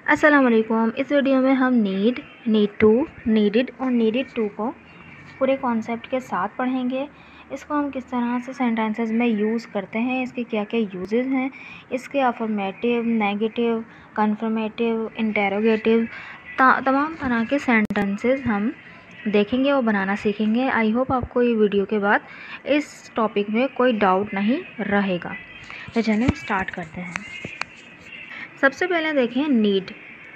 अस्सलाम वालेकुम। इस वीडियो में हम नीड, नीड टू, नीडिड और नीडिड टू को पूरे कॉन्सेप्ट के साथ पढ़ेंगे। इसको हम किस तरह से सेंटेंसेस में यूज़ करते हैं, इसके क्या क्या यूजेस हैं, इसके अफर्मेटिव, नेगेटिव, कन्फर्मेटिव, इंटेरोगेटिव तमाम तरह के सेंटेंसेस हम देखेंगे और बनाना सीखेंगे। आई होप आपको ये वीडियो के बाद इस टॉपिक में कोई डाउट नहीं रहेगा। तो चलिए स्टार्ट करते हैं। सबसे पहले देखें नीड।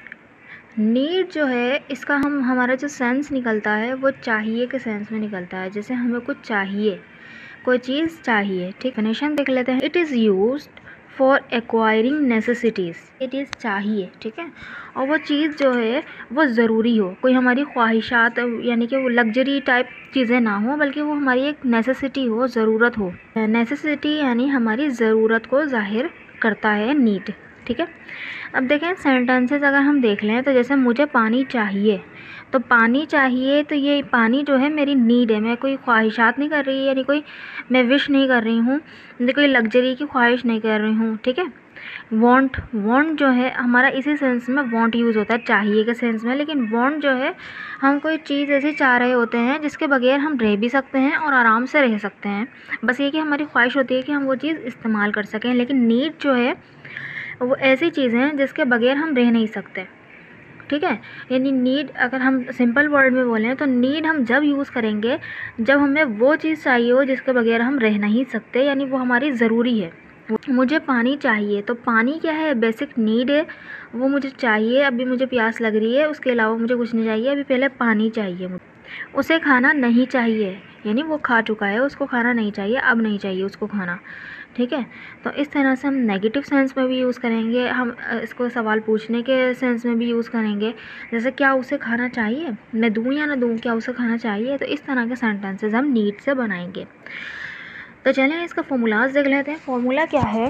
नीड जो है, इसका हमारा जो सेंस निकलता है वो चाहिए के सेंस में निकलता है। जैसे हमें कुछ चाहिए, कोई चीज़ चाहिए, ठीक। डेफिनेशन देख लेते हैं। It is used for acquiring necessities. It is चाहिए, ठीक है, और वो चीज़ जो है वो ज़रूरी हो, कोई हमारी ख्वाहिशात यानी कि वो लग्जरी टाइप चीज़ें ना हो, बल्कि वो हमारी एक नेसेसिटी हो, ज़रूरत हो। नेसेसिटी यानी हमारी ज़रूरत को जाहिर करता है नीड, ठीक है। अब देखें सेंटेंसेस अगर हम देख लें तो जैसे मुझे पानी चाहिए, तो पानी चाहिए, तो ये पानी जो है मेरी नीड है। मैं कोई ख्वाहिशात नहीं कर रही, यानी कोई मैं विश नहीं कर रही हूँ, कोई लग्जरी की ख्वाहिश नहीं कर रही हूँ, ठीक है। वांट, वांट जो है हमारा इसी सेंस में वांट यूज़ होता है, चाहिए के सेंस में। लेकिन वांट जो है हम कोई चीज़ ऐसी चाह रहे होते हैं जिसके बगैर हम रह भी सकते हैं और आराम से रह सकते हैं, बस ये कि हमारी ख्वाहिश होती है कि हम वो चीज़ इस्तेमाल कर सकें। लेकिन नीड जो है वो ऐसी चीज़ें हैं जिसके बगैर हम रह नहीं सकते, ठीक है। यानी नीड अगर हम सिंपल वर्ड में बोलें तो नीड हम जब यूज़ करेंगे जब हमें वो चीज़ चाहिए हो जिसके बगैर हम रह नहीं सकते, यानी वो हमारी ज़रूरी है। मुझे पानी चाहिए, तो पानी क्या है, बेसिक नीड है, वो मुझे चाहिए। अभी मुझे प्यास लग रही है, उसके अलावा मुझे कुछ नहीं चाहिए, अभी पहले पानी चाहिए मुझे। उसे खाना नहीं चाहिए, यानी वो खा चुका है, उसको खाना नहीं चाहिए, अब नहीं चाहिए उसको खाना, ठीक है। तो इस तरह से हम नेगेटिव सेंस में भी यूज़ करेंगे, हम इसको सवाल पूछने के सेंस में भी यूज़ करेंगे। जैसे क्या उसे खाना चाहिए, मैं दूँ या ना दूँ, क्या उसे खाना चाहिए। तो इस तरह के सेंटेंसेस हम नीड से बनाएंगे। तो चलिए इसका फॉर्मूलाज देख लेते हैं। फॉर्मूला क्या है,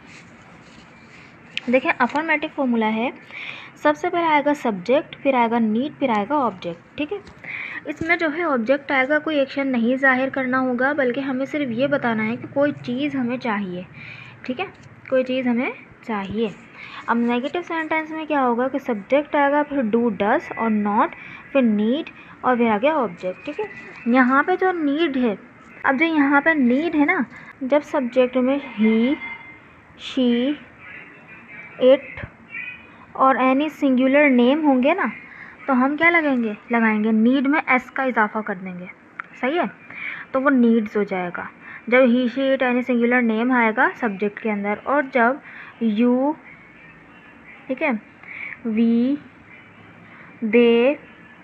देखिए अफर्मेटिव फॉर्मूला है। सबसे पहले आएगा सब्जेक्ट, फिर आएगा नीड, फिर आएगा ऑब्जेक्ट, ठीक है। इसमें जो है ऑब्जेक्ट आएगा, कोई एक्शन नहीं जाहिर करना होगा, बल्कि हमें सिर्फ ये बताना है कि कोई चीज़ हमें चाहिए, ठीक है, कोई चीज़ हमें चाहिए। अब नेगेटिव सेंटेंस में क्या होगा कि सब्जेक्ट आएगा, फिर डू, डस और नॉट, फिर नीड और फिर आ गया ऑब्जेक्ट, ठीक है। यहाँ पे जो नीड है, अब जो यहाँ पे नीड है ना, जब सब्जेक्ट में ही, शी, इट और एनी सिंगुलर नेम होंगे ना, तो हम क्या लगाएंगे नीड में एस का इजाफा कर देंगे, सही है। तो वो नीड्स हो जाएगा जब he, she, it, any singular name आएगा सब्जेक्ट के अंदर। और जब यू, ठीक है, वी, दे,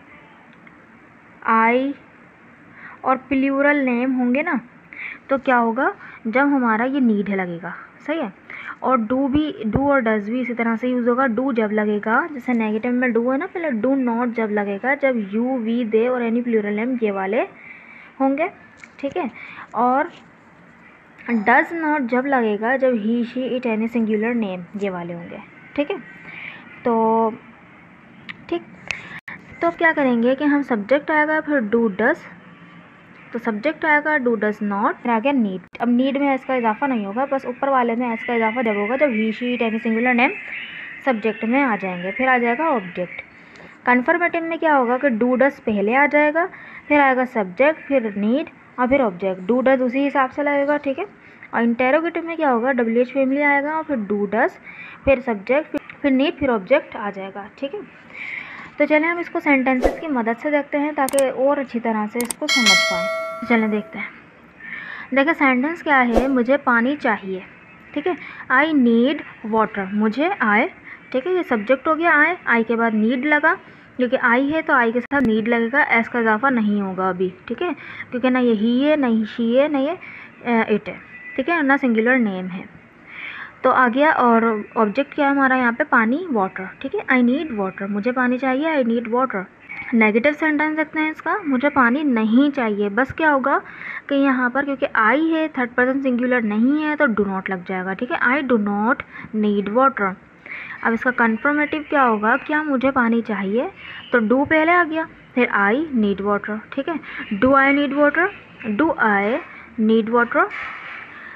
आई और प्लूरल नेम होंगे ना, तो क्या होगा, जब हमारा ये नीड है लगेगा, सही है। और डू भी, डू और डज भी इसी तरह से यूज़ होगा। डू जब लगेगा, जैसे नेगेटिव में डू है ना, पहले डू नॉट जब लगेगा, जब यू, वी, दे और एनी प्लूरल नेम ये वाले होंगे, ठीक है। और डज नॉट जब लगेगा, जब he, she, it, any singular name ये वाले होंगे, ठीक है। तो ठीक, तो अब क्या करेंगे कि हम सब्जेक्ट आएगा, फिर डू, डज, तो सब्जेक्ट आएगा डू, डज नॉट, फिर आ गया नीड। अब नीड में एस का इजाफा नहीं होगा, बस ऊपर वाले में एस का इजाफा जब होगा, जब he, she, it, any singular name subject में आ जाएंगे। फिर आ जाएगा ऑब्जेक्ट। कन्फर्मेटिव में क्या होगा कि डू, डज पहले आ जाएगा, फिर आएगा सब्जेक्ट, फिर नीड और फिर ऑब्जेक्ट। डू, डज उसी हिसाब से लगेगा, ठीक है। और इंटेरोगेटिव में क्या होगा, WH फैमिली आएगा और फिर डू, डज, फिर सब्जेक्ट, फिर नीड, फिर ऑब्जेक्ट आ जाएगा, ठीक है। तो चलें हम इसको सेंटेंसेस की मदद से देखते हैं ताकि और अच्छी तरह से इसको समझ पाएँ। चलें देखते हैं। देखिए सेंटेंस क्या है, मुझे पानी चाहिए, ठीक है। आई नीड वाटर, मुझे आए, ठीक है, ये सब्जेक्ट हो गया आई के बाद नीड लगा, क्योंकि आई है तो आई के साथ नीड लगेगा, एस का इजाफा नहीं होगा अभी, ठीक है, क्योंकि ना ये ही है, ना ही शी है, ना ये इट है, ठीक है, ना सिंगुलर नेम है। तो आ गया, और ऑब्जेक्ट क्या है हमारा यहाँ पे, पानी, वाटर, ठीक है। आई नीड वाटर, मुझे पानी चाहिए, I need water. Negative sentence देखते हैं इसका, मुझे पानी नहीं चाहिए, बस क्या होगा कि यहाँ पर क्योंकि आई है, थर्ड पर्सन सिंगुलर नहीं है, तो डू नॉट लग जाएगा, ठीक है। I do not need water. अब इसका कन्फर्मेटिव क्या होगा, क्या मुझे पानी चाहिए, तो डू पहले आ गया, फिर आई नीड वाटर, ठीक है। Do I need water, do I need water,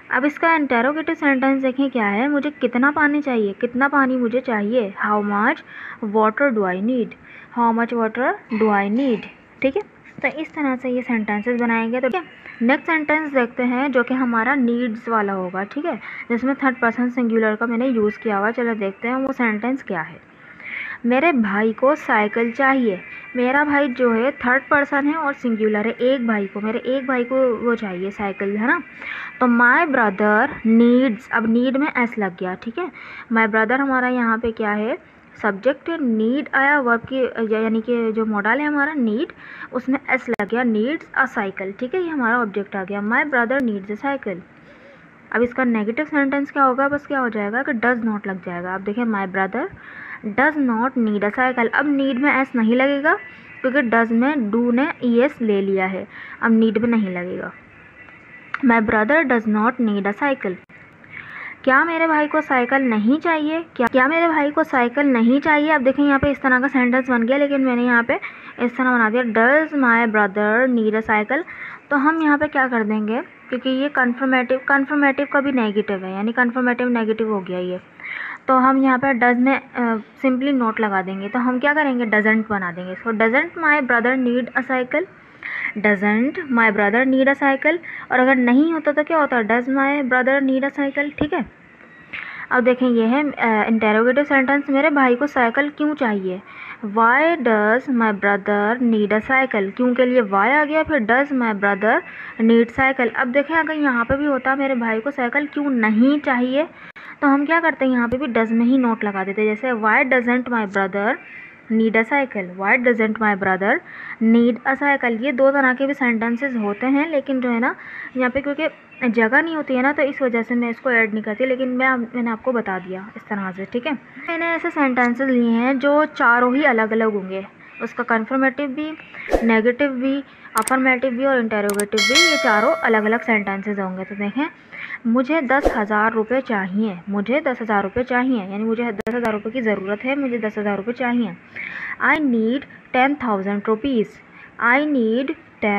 अब इसका इंटेरोगेटिव सेंटेंस देखें क्या है, मुझे कितना पानी चाहिए, कितना पानी मुझे चाहिए, how much water do I need, how much water do I need. ठीक है, तो इस तरह से ये सेंटेंसेस बनाएंगे। तो नेक्स्ट सेंटेंस देखते हैं जो कि हमारा नीड्स वाला होगा। ठीक है, जिसमें थर्ड पर्सन सिंगुलर का मैंने यूज़ किया हुआ। चलो देखते हैं वो सेंटेंस क्या है। मेरे भाई को साइकिल चाहिए। मेरा भाई जो है थर्ड पर्सन है और सिंगुलर है, एक भाई को, मेरे एक भाई को वो चाहिए साइकिल, है ना। तो माय ब्रदर नीड्स, अब नीड में एस लग गया। ठीक है, माय ब्रदर हमारा यहाँ पे क्या है, सब्जेक्ट है, नीड आया वर्ब की, यानी कि जो मॉडल है हमारा नीड, उसमें एस लग गया, नीड्स अ साइकिल। ठीक है, ये हमारा ऑब्जेक्ट आ गया, my brother needs a cycle. अब इसका नेगेटिव सेंटेंस क्या होगा, बस क्या हो जाएगा कि डज नॉट लग जाएगा। अब देखिए, my brother does not need a cycle. अब नीड में एस नहीं लगेगा क्योंकि डज में डू ने ई एस ले लिया है, अब नीड में नहीं लगेगा। My brother does not need a cycle. क्या मेरे भाई को साइकिल नहीं चाहिए, क्या मेरे भाई को साइकिल नहीं चाहिए। अब देखें यहाँ पे इस तरह का सेंटेंस बन गया, लेकिन मैंने यहाँ पे इस तरह बना दिया, does my brother need a cycle. तो हम यहाँ पे क्या कर देंगे, क्योंकि ये कन्फर्मेटिव का भी नेगेटिव है, यानी कन्फर्मेटिव नेगेटिव हो गया ये, तो हम यहाँ पर डज में सिंपली नोट लगा देंगे। तो हम क्या करेंगे, डजंट बना देंगे इसको, doesn't my brother need a cycle, doesn't my brother need a cycle. और अगर नहीं होता तो क्या होता, does my brother need a cycle. ठीक है, अब देखें ये है इंटेरोगेटिव सेंटेंस, मेरे भाई को साइकिल क्यों चाहिए, why does my brother need a cycle, क्यों के लिए वाई आ गया, फिर does my brother need cycle. अब देखें अगर यहाँ पे भी होता मेरे भाई को साइकिल क्यों नहीं चाहिए, तो हम क्या करते हैं, यहाँ पे भी डज में ही नोट लगा देते, जैसे why doesn't my brother need a cycle, why doesn't my brother need a cycle. ये दो तरह के भी सेंटेंसेस होते हैं, लेकिन जो है ना यहाँ पे क्योंकि जगह नहीं होती है ना, तो इस वजह से मैं इसको ऐड नहीं करती, लेकिन मैंने आपको बता दिया इस तरह से। ठीक है, मैंने ऐसे सेंटेंसेस लिए हैं जो चारों ही अलग अलग होंगे, उसका कन्फर्मेटिव भी, नेगेटिव भी, अफर्मेटिव भी और इंटेरोगेटिव भी, ये चारों अलग अलग सेंटेंसेस होंगे। तो देखें, मुझे 10,000 रुपये चाहिए, मुझे 10,000 रुपये चाहिए, यानी मुझे 10,000 रुपये की ज़रूरत है, मुझे 10,000 रुपये चाहिए। I need 10,000 rupees, I need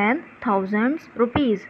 10,000 rupees.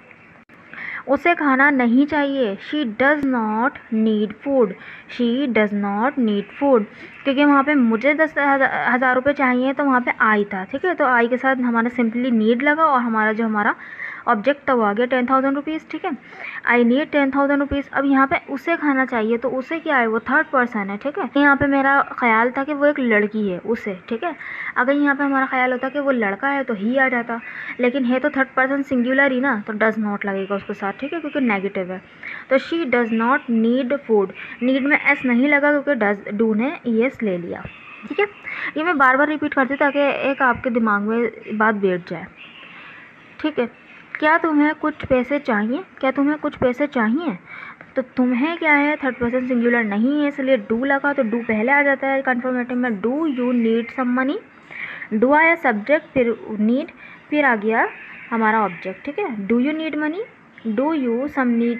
उसे खाना नहीं चाहिए, she does not need food, she does not need food. क्योंकि वहाँ पे मुझे 10,000 रुपये चाहिए, तो वहाँ पे आई था। ठीक है, तो आई के साथ हमारा सिंपली नीड लगा और हमारा ऑब्जेक्ट तो आ गया 10,000 रुपीज़। ठीक है, आई नीड 10,000 रुपीज़। अब यहाँ पे उसे खाना चाहिए, तो उसे क्या है, वो थर्ड पर्सन है। ठीक है, यहाँ पे मेरा ख्याल था कि वो एक लड़की है, उसे। ठीक है, अगर यहाँ पे हमारा ख्याल होता कि वो लड़का है तो ही आ जाता, लेकिन है तो थर्ड पर्सन सिंगुलर ही ना, तो डज़ नॉट लगेगा उसके साथ। ठीक है, क्योंकि नेगेटिव है। तो she does not need food, need में एस नहीं लगा क्योंकि डज डू ने ई एस ले लिया। ठीक है, ये मैं बार बार रिपीट करती ताकि एक आपके दिमाग में बात बैठ जाए। ठीक है, क्या तुम्हें कुछ पैसे चाहिए, क्या तुम्हें कुछ पैसे चाहिए। तो तुम्हें क्या है, थर्ड पर्सन सिंगुलर नहीं है, इसलिए डू लगा, तो डू पहले आ जाता है कन्फर्मेटिव में, do you need some money. Do आया सब्जेक्ट, फिर नीड, फिर आ गया हमारा ऑब्जेक्ट। ठीक है, do you need money, do you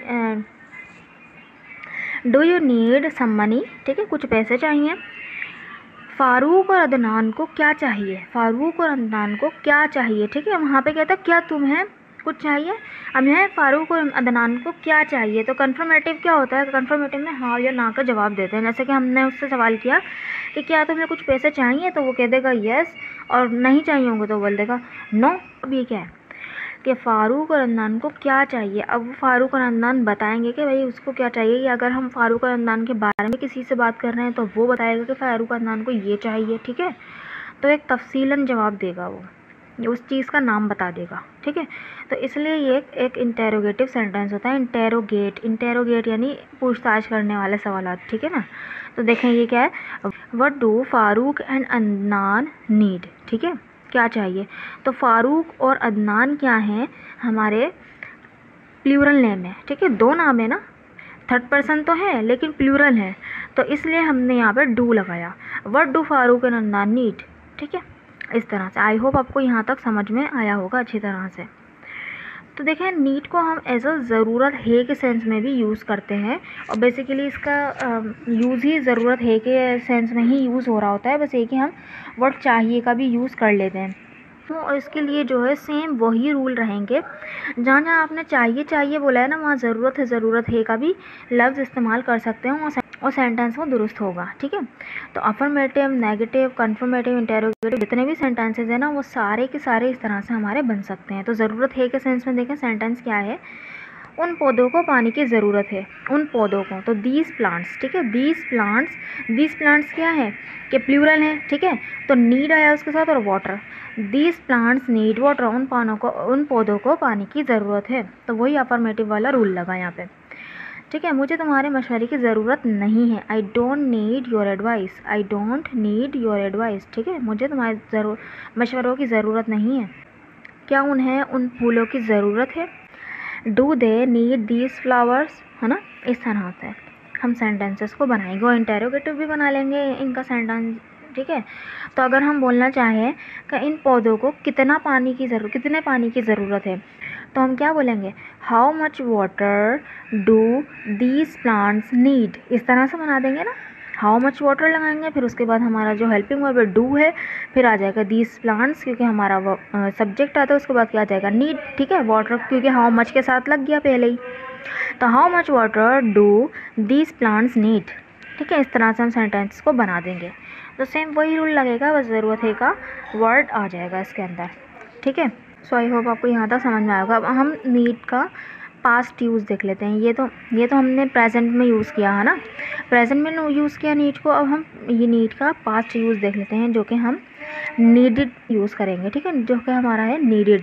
need some money. ठीक है, कुछ पैसे चाहिए। फ़ारूक और अदनान को क्या चाहिए, फ़ारूक और अदनान को क्या चाहिए। ठीक है, वहाँ पे कहता है क्या तुम्हें कुछ चाहिए। अब यहाँ फ़ारूक और अदनान को क्या चाहिए, तो कन्फर्मेटिव क्या होता है, कन्फर्मेटिव में हाँ या ना का जवाब देते हैं। जैसे कि हमने उससे सवाल किया कि क्या तुम्हें कुछ पैसे चाहिए, तो वो कह देगा यस, और नहीं चाहिए होंगे तो बोल देगा नो। अब ये क्या है कि फ़ारूक और अदनान को क्या चाहिए। अब वो फ़ारूक और अदनान बताएंगे कि भाई उसको क्या चाहिए, या अगर हम फ़ारूक और अदनान के बारे में किसी से बात कर रहे हैं तो वो बताएगा कि फ़ारूक और अदनान को ये चाहिए। ठीक है, तो एक तफसीलन जवाब देगा, वो उस चीज़ का नाम बता देगा। ठीक है, तो इसलिए ये एक इंटेरोगेटिव सेंटेंस होता है। इंटेरोगेट यानी पूछताछ करने वाले सवाल। ठीक है ना, तो देखें ये क्या है, what do Farooq and Adnan need. ठीक है, क्या चाहिए, तो फ़ारूक और अदनान क्या हैं, हमारे प्लूरल नेम है। ठीक है, दो नाम है ना, थर्ड पर्सन तो है लेकिन प्लूरल है, तो इसलिए हमने यहाँ पर डू लगाया, what do Farooq and Adnan need. ठीक है, इस तरह से। आई होप आपको यहाँ तक समझ में आया होगा अच्छी तरह से। तो देखें, नीड को हम एज अ ज़रूरत है के सेंस में भी यूज़ करते हैं, और बेसिकली इसका यूज़ ही ज़रूरत है के सेंस में ही यूज़ हो रहा होता है, बस एक ही हम वर्ड चाहिए का भी यूज़ कर लेते हैं। और इसके लिए जो है सेम वही रूल रहेंगे। जहाँ जहाँ आपने चाहिए चाहिए बोला है ना, वहाँ ज़रूरत है का भी लफ्ज़ इस्तेमाल कर सकते हैं और सेंटेंस वो दुरुस्त होगा। ठीक है, तो अफर्मेटिव, नेगेटिव, कन्फर्मेटिव, इंटेरोगेटिव जितने भी सेंटेंसेज हैं ना, वो सारे के सारे इस तरह से हमारे बन सकते हैं। तो ज़रूरत है के सेंस में देखें सेंटेंस क्या है, उन पौधों को पानी की ज़रूरत है, उन पौधों को, तो दीज प्लांट्स। ठीक है, दीज प्लांट्स क्या है कि प्लूरल है। ठीक है, तो नीड आया उसके साथ और water, these plants need water, उन पौधों को पानी की ज़रूरत है। तो वही अफर्मेटिव वाला रूल लगा यहाँ पे। ठीक है, मुझे तुम्हारे मशवरे की ज़रूरत नहीं है, I don't need your advice, I don't need your advice. ठीक है, मुझे तुम्हारे मशवरों की ज़रूरत नहीं है। क्या उन्हें उन फूलों की ज़रूरत है, do they need these flowers, है ना। इस तरह से हम सेंटेंसेस को बनाएंगे और इंटेरोगेटिव भी बना लेंगे इनका सेंटेंस। ठीक है, तो अगर हम बोलना चाहें कि इन पौधों को कितने पानी की ज़रूरत है, तो हम क्या बोलेंगे, how much water do these plants need. इस तरह से बना देंगे ना, हाउ मच वाटर लगाएंगे, फिर उसके बाद हमारा जो हेल्पिंग वर्ब डू है, फिर आ जाएगा दीज प्लांट्स क्योंकि हमारा वो सब्जेक्ट आता है, उसके बाद क्या आ जाएगा नीड। ठीक है, वाटर क्योंकि हाउ मच के साथ लग गया पहले ही, तो how much water do these plants need. ठीक है, इस तरह से हम सेंटेंस को बना देंगे। तो सेम वही रूल लगेगा, बस ज़रूरत है का वर्ड आ जाएगा इसके अंदर। ठीक है, सो आई होप आपको यहाँ तक समझ में आएगा। अब हम नीड का पास्ट यूज़ देख लेते हैं। ये तो हमने प्रेजेंट में यूज़ किया है ना, प्रेजेंट में यूज़ किया नीड को। अब हम ये नीड का पास्ट यूज़ देख लेते हैं, जो कि हम नीडिड यूज़ करेंगे। ठीक है, जो कि हमारा है नीडिड।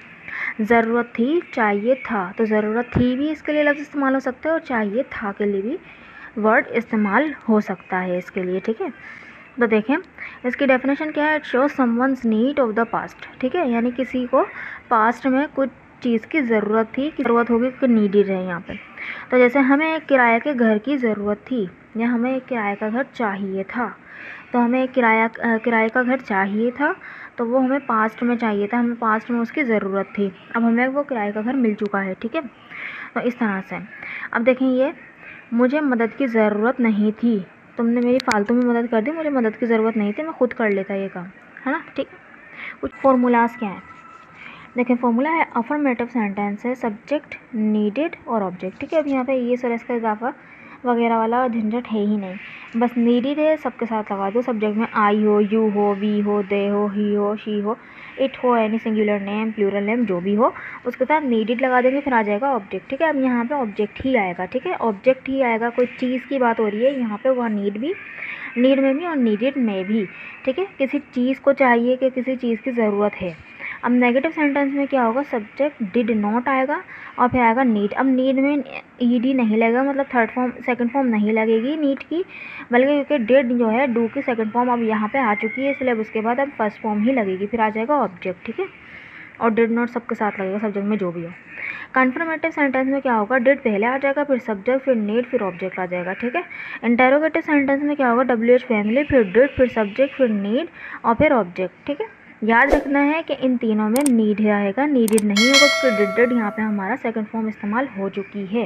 ज़रूरत थी, चाहिए था, तो ज़रूरत थी भी इसके लिए लफ्ज़ इस्तेमाल हो सकता है और चाहिए था के लिए भी वर्ड इस्तेमाल हो सकता है इसके लिए। ठीक है, तो देखें इसकी डेफिनेशन क्या है, it shows someone's need of the past. ठीक है, यानी किसी को पास्ट में कुछ चीज़ की ज़रूरत थी, ज़रूरत होगी कि नीडेड है यहाँ पे। तो जैसे हमें एक किराए के घर की ज़रूरत थी या हमें एक किराए का घर चाहिए था, तो हमें एक किराए का घर चाहिए था, तो वो हमें पास्ट में चाहिए था, हमें पास्ट में उसकी ज़रूरत थी, अब हमें वो किराए का घर मिल चुका है। ठीक है, तो इस तरह से अब देखें, ये मुझे मदद की ज़रूरत नहीं थी, तुमने मेरी फालतू में मदद कर दी, मुझे मदद की ज़रूरत नहीं थी, मैं खुद कर लेता ये काम, है ना। ठीक, कुछ फॉर्मूलाज क्या हैं देखें। फॉर्मूला है अफर्मेटिव सेंटेंस है, सब्जेक्ट, नीडेड और ऑब्जेक्ट। ठीक है, अब यहाँ पे ये सर इसका इजाफा वगैरह वाला झंझट है ही नहीं, बस नीडेड है सबके साथ लगा दो। सब्जेक्ट में आई हो, यू हो, वी हो, दे हो, ही हो, शी हो, इट हो, any singular name, plural name, जो भी हो उसके साथ नीडेड लगा देंगे, फिर आ जाएगा ऑब्जेक्ट। ठीक है, अब यहाँ पे ऑब्जेक्ट ही आएगा। ठीक है, ऑब्जेक्ट ही आएगा, कोई चीज़ की बात हो रही है यहाँ पे, वह नीड में भी और नीडेड में भी। ठीक है, किसी चीज़ को चाहिए कि किसी चीज़ की ज़रूरत है। अब नेगेटिव सेंटेंस में क्या होगा, सब्जेक्ट डिड नॉट आएगा और फिर आएगा नीड। अब नीड में ईडी नहीं लगेगा, मतलब सेकंड फॉर्म नहीं लगेगी नीड की, बल्कि क्योंकि डिड जो है डू की सेकंड फॉर्म अब यहाँ पे आ चुकी है, इसलिए उसके बाद अब फर्स्ट फॉर्म ही लगेगी, फिर आ जाएगा ऑब्जेक्ट। ठीक है, और डिड नॉट सबके साथ लगेगा सब्जेक्ट में जो भी हो। कन्फर्मेटिव सेंटेंस में क्या होगा, डिड पहले आ जाएगा, फिर सब्जेक्ट, फिर नीड, फिर ऑब्जेक्ट आ जाएगा। ठीक है, इंटेरोगेटिव सेंटेंस में क्या होगा, WH फैमिली, फिर डिड, फिर सब्जेक्ट, फिर नीड और फिर ऑब्जेक्ट। ठीक है, याद रखना है कि इन तीनों में नीड आएगा, नीडेड नहीं होगा क्योंकि डिड यहाँ पे हमारा सेकंड फॉर्म इस्तेमाल हो चुकी है।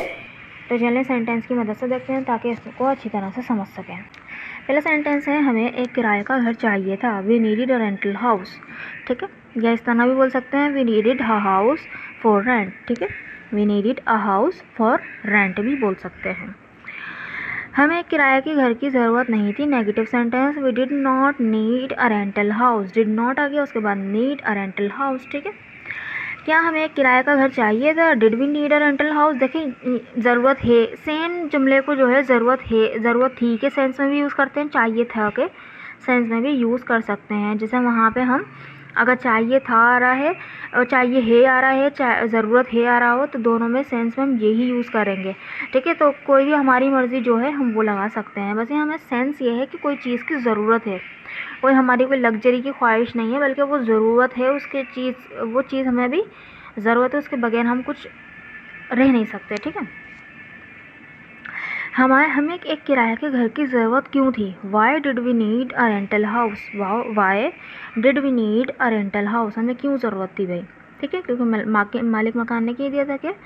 तो चलिए सेंटेंस की मदद से देखते हैं ताकि इसको अच्छी तरह से समझ सकें। पहला सेंटेंस है, हमें एक किराए का घर चाहिए था, we needed a rental house. ठीक है, या इस तरह भी बोल सकते हैं, we needed a house for rent. ठीक है, we needed a house for rent भी बोल सकते हैं। हमें किराए के घर की ज़रूरत नहीं थी, negative sentence, we did not need a rental house, did not आ गया उसके बाद नीड अ रेंटल हाउस। ठीक है, क्या हमें एक किराए का घर चाहिए था, did we need a rental house. देखिए ज़रूरत है, सेम जुमले को जो है ज़रूरत थी के सेंस में भी यूज़ करते हैं, चाहिए था के सेंस में भी यूज़ कर सकते हैं। जैसे वहाँ पे हम अगर चाहिए था आ रहा है और चाहिए है आ रहा है, ज़रूरत है आ रहा हो, तो दोनों में सेंस में हम यही यूज़ करेंगे। ठीक है, तो कोई भी हमारी मर्ज़ी जो है हम वो लगा सकते हैं, बस ये हमें सेंस ये है कि कोई चीज़ की ज़रूरत है, कोई हमारी कोई लग्जरी की ख्वाहिश नहीं है, बल्कि वो ज़रूरत है उसके वो चीज़ हमें भी ज़रूरत है, उसके बगैर हम कुछ रह नहीं सकते। ठीक है, हमें एक किराए के घर की ज़रूरत क्यों थी, why did we need a rental house, why did we need a rental house, हमें क्यों ज़रूरत थी भाई। ठीक है, क्योंकि मालिक मकान ने कह दिया था कि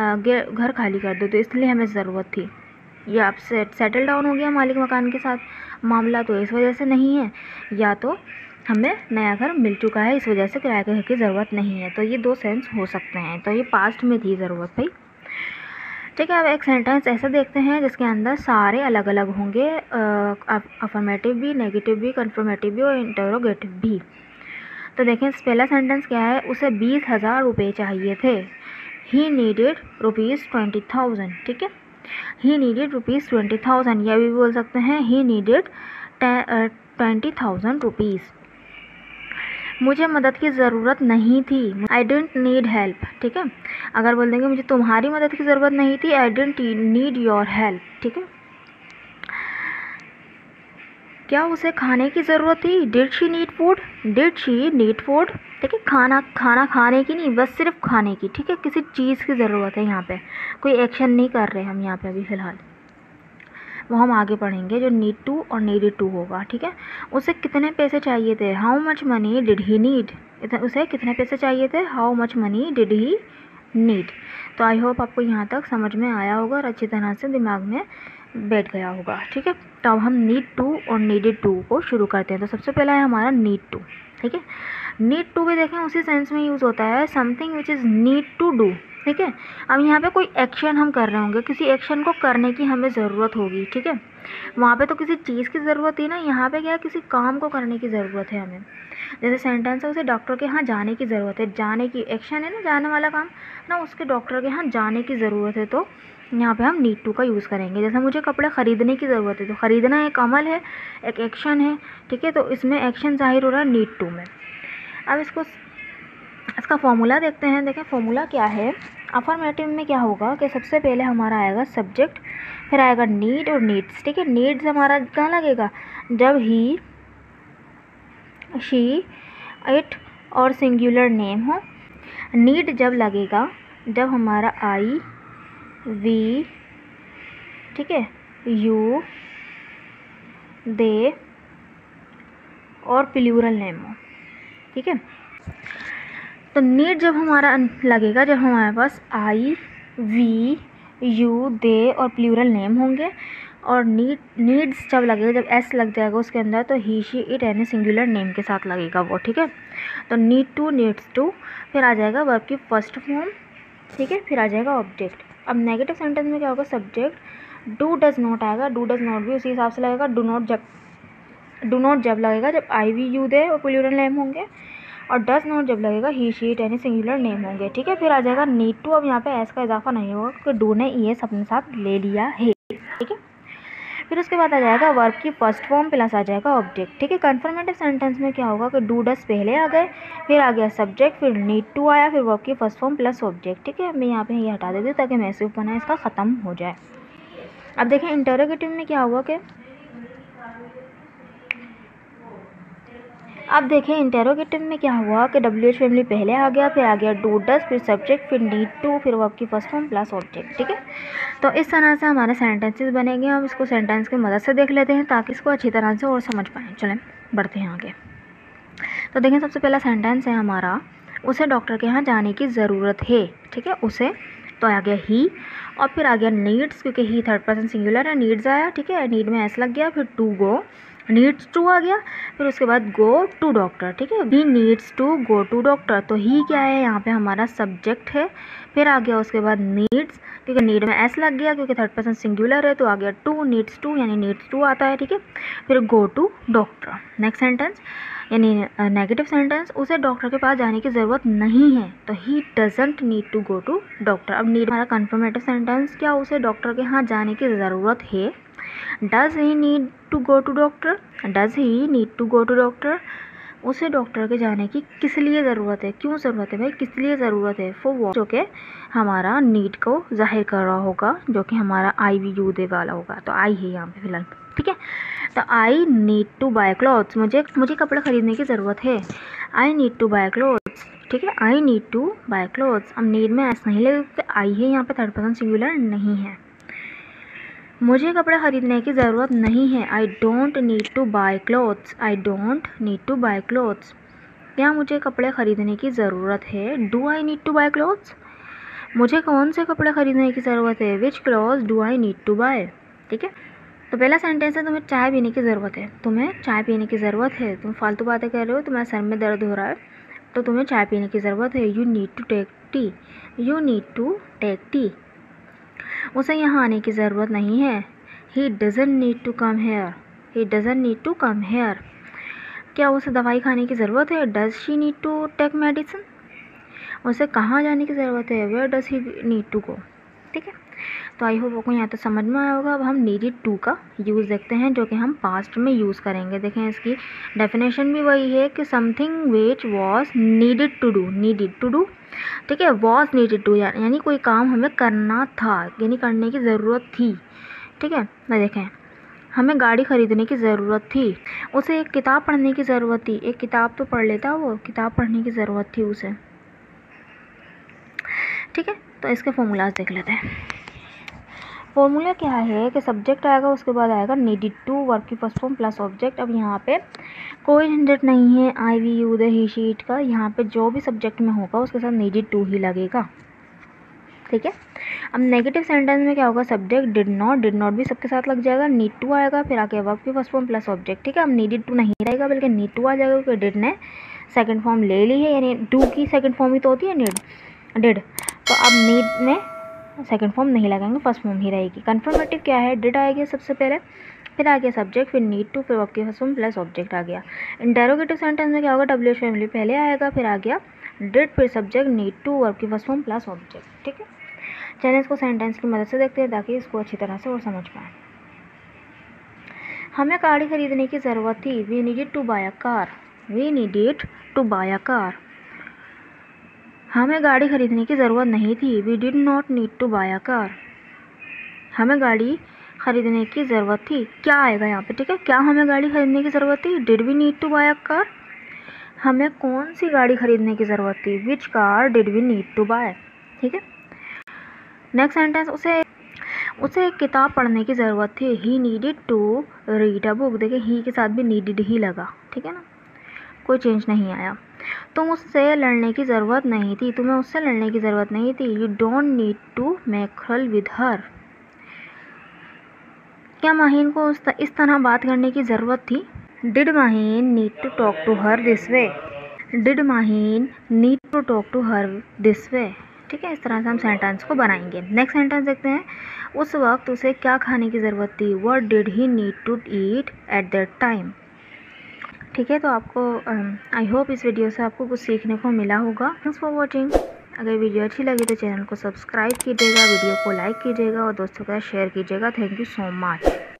घर खाली कर दो, तो इसलिए हमें ज़रूरत थी। ये आप सेटल डाउन हो गया मालिक मकान के साथ, मामला तो इस वजह से नहीं है, या तो हमें नया घर मिल चुका है इस वजह से किराए के घर की ज़रूरत नहीं है। तो ये दो सेंस हो सकते हैं। तो ये पास्ट में थी ज़रूरत भाई। ठीक है, अब एक सेंटेंस ऐसा देखते हैं जिसके अंदर सारे अलग अलग होंगे, अफर्मेटिव भी, नेगेटिव भी, कन्फर्मेटिव भी और इंटरोगेटिव भी। तो देखें पहला सेंटेंस क्या है, उसे 20,000 रुपये चाहिए थे। He needed ₹20,000। ठीक है, ही नीडेड ₹20,000, या भी बोल सकते हैं ही नीडेड 20,000 रुपीज़। मुझे मदद की ज़रूरत नहीं थी, आई डेंट नीड हेल्प। ठीक है, अगर बोल देंगे मुझे तुम्हारी मदद की ज़रूरत नहीं थी, I didn't need your help. ठीक है, क्या उसे खाने की ज़रूरत थी, did she need food, did she need food. ठीक है, खाना खाने की नहीं, बस सिर्फ खाने की। ठीक है, किसी चीज़ की ज़रूरत है, यहाँ पे कोई एक्शन नहीं कर रहे हम यहाँ पे अभी फ़िलहाल, वो हम आगे पढ़ेंगे जो नीड टू और नीडेड टू होगा। ठीक है, उसे कितने पैसे चाहिए थे, how much money did he need. उसे कितने पैसे चाहिए थे, how much money did he need. तो आई होप आपको यहाँ तक समझ में आया होगा और अच्छी तरह से दिमाग में बैठ गया होगा। ठीक है, तो अब हम नीड टू और नीडेड टू को शुरू करते हैं। तो सबसे पहला है हमारा नीड टू। ठीक है, नीड टू भी देखें उसी सेंस में यूज़ होता है, something which is need to do. ठीक है, अब यहाँ पे कोई एक्शन हम कर रहे होंगे, किसी एक्शन को करने की हमें ज़रूरत होगी। ठीक है, वहाँ पे तो किसी चीज़ की ज़रूरत थी ना, यहाँ पे क्या है, किसी काम को करने की ज़रूरत है हमें। जैसे सेंटेंस है, उसे डॉक्टर के यहाँ जाने की ज़रूरत है, जाने की एक्शन है ना, जाने वाला काम ना, उसके डॉक्टर के यहाँ जाने की ज़रूरत है। तो यहाँ पे हम नीड टू का यूज़ करेंगे। जैसे मुझे कपड़े ख़रीदने की ज़रूरत है, तो ख़रीदना एक अमल है, एक एक्शन है। ठीक है, तो इसमें एक्शन ज़ाहिर हो रहा है नीड टू में। अब इसका फॉर्मूला देखते हैं। देखें फॉर्मूला क्या है, अफर्मेटिव में क्या होगा कि सबसे पहले हमारा आएगा सब्जेक्ट, फिर आएगा नीड और नीड्स। ठीक है, नीड्स हमारा कहाँ लगेगा, जब ही, शी, इट और सिंगुलर नेम हो। नीड जब लगेगा जब हमारा आई, वी, ठीक है, यू, दे और प्लूरल नेम हो। ठीक है, तो नीड जब हमारा लगेगा जब हमारे पास आई, वी, यू, दे और प्लूरल नेम होंगे। और नीड्स जब लगेगा जब एस लग जाएगा उसके अंदर, तो ही, शी, इट यानी सिंगुलर नेम के साथ लगेगा वो। ठीक है, तो नीड टू, नीड्स टू, फिर आ जाएगा वर्ब की फर्स्ट फॉर्म। ठीक है, फिर आ जाएगा ऑब्जेक्ट। अब नेगेटिव सेंटेंस में क्या होगा, सब्जेक्ट, डू डज नॉट आएगा, डू डज नॉट भी उसी हिसाब से लगेगा। डू नॉट जब लगेगा जब आई, वी, यू, दे और प्लूरल नेम होंगे। और डज नॉट जब लगेगा ही, शी, इट यानी सिंगुलर नेम होंगे। ठीक है, फिर आ जाएगा नीड टू। अब यहाँ पे एस का इजाफा नहीं होगा क्योंकि डू ने ये अपने साथ ले लिया है। ठीक है, फिर उसके बाद आ जाएगा वर्ब की फर्स्ट फॉर्म प्लस आ जाएगा ऑब्जेक्ट। ठीक है, कन्फर्मेटिव सेंटेंस में क्या होगा कि डू डज पहले आ गए, फिर आ गया सब्जेक्ट, फिर नीड टू आया, फिर वर्ब की फर्स्ट फॉर्म प्लस ऑब्जेक्ट। ठीक है, मैं यहाँ पे ये हटा देती हूँ ताकि मैसिव बना इसका ख़त्म हो जाए। अब देखें इंटरोगेटिव में क्या हुआ कि इंटेरोगेटिव में क्या हुआ कि WH फैमिली पहले आ गया, फिर आ गया डू डज, फिर सब्जेक्ट, फिर नीड टू, फिर वर्ब की फर्स्ट फॉर्म प्लस ऑब्जेक्ट। ठीक है, तो इस तरह से हमारे सेंटेंसेस बनेंगे। अब इसको सेंटेंस की मदद से देख लेते हैं ताकि इसको अच्छी तरह से और समझ पाएँ। चलें बढ़ते हैं आगे। तो देखें सबसे पहला सेंटेंस है हमारा, उसे डॉक्टर के यहाँ जाने की ज़रूरत है। ठीक है, उसे, तो आ गया ही, और फिर आ गया नीड्स क्योंकि ही थर्ड पर्सन सिंगुलर है, नीड्स आया। ठीक है, नीड में एस लग गया, फिर टू गो, नीड्स टू आ गया, फिर उसके बाद गो टू डॉक्टर। ठीक है, he needs to go to doctor. तो ही क्या है, यहाँ पे हमारा सब्जेक्ट है। फिर आ गया उसके बाद नीड्स, क्योंकि नीड में एस लग गया क्योंकि थर्ड पर्सन सिंगुलर है, तो आ गया टू, नीड्स टू यानी नीड्स टू आता है। ठीक है, फिर go to doctor. Next sentence यानी नेगेटिव सेंटेंस, उसे डॉक्टर के पास जाने की ज़रूरत नहीं है, तो he doesn't need to go to doctor. अब नीड हमारा कन्फर्मेटिव सेंटेंस, क्या उसे डॉक्टर के यहाँ जाने की ज़रूरत है, does he need to go to doctor, does he need to go to doctor. उसे डॉक्टर के जाने की किस लिए ज़रूरत है, क्यों ज़रूरत है भाई, किस लिए ज़रूरत है, फॉर व्हाट, जो कि हमारा नीड को जाहिर कर रहा होगा, जो कि हमारा आई, वी, यू, दे वाला होगा। तो आई है यहाँ पे फिलहाल। ठीक है, तो I need to buy clothes, मुझे कपड़े ख़रीदने की ज़रूरत है, I need to buy clothes. ठीक है, I need to buy clothes. अब नीड में ऐसा नहीं लगेगा, आई है यहाँ पे, थर्ड पर्सन सिंगुलर नहीं है। मुझे कपड़े ख़रीदने की ज़रूरत नहीं है, I don't need to buy clothes, I don't need to buy clothes. क्या मुझे कपड़े ख़रीदने की ज़रूरत है, do I need to buy clothes. मुझे कौन से कपड़े ख़रीदने की ज़रूरत है, which clothes do I need to buy. ठीक है, तो पहला सेंटेंस है तुम्हें चाय पीने की ज़रूरत है, तुम्हें चाय पीने की ज़रूरत है। तुम फालतू बातें कर रहे हो, तुम्हारे सर में दर्द हो रहा है तो तुम्हें चाय पीने की ज़रूरत है। You need to take tea, you need to take tea. उसे यहाँ आने की ज़रूरत नहीं है। He doesn't need to come here, he doesn't need to come here. क्या उसे दवाई खाने की ज़रूरत है? Does she need to take medicine. उसे कहाँ जाने की ज़रूरत है? Where does he need to go. ठीक है, तो आई होप आपको यहाँ तक समझ में आया होगा। अब हम नीडेड टू का यूज़ देखते हैं, जो कि हम पास्ट में यूज़ करेंगे। देखें, इसकी डेफिनेशन भी वही है कि something which was needed to do, needed to do. ठीक है, वॉज नीडेड टू यानी कोई काम हमें करना था, यानी करने की ज़रूरत थी। ठीक है, मैं देखें, हमें गाड़ी ख़रीदने की ज़रूरत थी, उसे एक किताब पढ़ने की ज़रूरत थी। एक किताब तो पढ़ लेता, वो किताब पढ़ने की ज़रूरत थी उसे। ठीक है, तो इसके फॉर्मूलाज देख लेते हैं। फॉर्मूला क्या है कि सब्जेक्ट आएगा, उसके बाद आएगा नीडेड टू, वर्ब की फर्स्ट फॉर्म प्लस ऑब्जेक्ट। अब यहाँ पे कोई झंझट नहीं है I we you they he she it का। यहाँ पे जो भी सब्जेक्ट में होगा उसके साथ नीडेड टू ही लगेगा। ठीक है, अब नेगेटिव सेंटेंस में क्या होगा? सब्जेक्ट डिड नॉट भी सबके साथ लग जाएगा, नीड टू आएगा, फिर आके वर्ब की फर्स्ट फॉर्म प्लस ऑब्जेक्ट। ठीक है, अब नीडेड टू नहीं रहेगा बल्कि नीड टू आ जाएगा, क्योंकि डिड ने सेकंड फॉर्म ले ली है, यानी टू की सेकंड फॉर्म ही तो होती है डिड। तो अब नीड में सेकंड फॉर्म नहीं लगाएंगे, फर्स्ट फॉर्म ही रहेगी। कन्फर्मेटिव क्या है? डिड आएगी सबसे पहले, फिर आ गया सब्जेक्ट, फिर नीड टू, फिर वर्ब की फर्स्ट फॉर्म प्लस ऑब्जेक्ट आ गया। इंटेरोगेटिव सेंटेंस में क्या होगा? डब्ल्यूएच फैमिली पहले आएगा, फिर आ गया डिड, फिर सब्जेक्ट, नीड टू, वर्ब की फर्स्ट फॉर्म प्लस ऑब्जेक्ट। ठीक है, चलिए इसको सेंटेंस की मदद से देखते हैं ताकि इसको अच्छी तरह से और समझ पाएँ। हमें गाड़ी खरीदने की ज़रूरत थी, we needed to buy a car, we needed to buy a car. हमें गाड़ी खरीदने की ज़रूरत नहीं थी, we did not need to buy a car. हमें गाड़ी खरीदने की ज़रूरत थी, क्या आएगा यहाँ पे? ठीक है, क्या हमें गाड़ी खरीदने की ज़रूरत थी? Did we need to buy a car. हमें कौन सी गाड़ी खरीदने की ज़रूरत थी? Which car did we need to buy. ठीक है, नेक्स्ट सेंटेंस, उसे एक किताब पढ़ने की ज़रूरत थी, he needed to read a book. देखिए, ही के साथ भी नीडेड ही लगा। ठीक है ना, कोई चेंज नहीं आया। तुम उससे लड़ने की ज़रूरत नहीं थी, तुम्हें उससे लड़ने की ज़रूरत नहीं थी, you don't need to make quarrel with her. क्या माहीन को इस तरह बात करने की ज़रूरत थी? Did Maheen need to talk to her this way, did Maheen need to talk to her this way. ठीक है, इस तरह से हम सेंटेंस को बनाएंगे। नेक्स्ट सेंटेंस देखते हैं, उस वक्त उसे क्या खाने की ज़रूरत थी? What did he need to eat at that time. ठीक है, तो आपको आई होप इस वीडियो से आपको कुछ सीखने को मिला होगा। Thanks for watching. अगर वीडियो अच्छी लगी तो चैनल को सब्सक्राइब कीजिएगा, वीडियो को लाइक कीजिएगा और दोस्तों के साथ शेयर कीजिएगा। Thank you so much.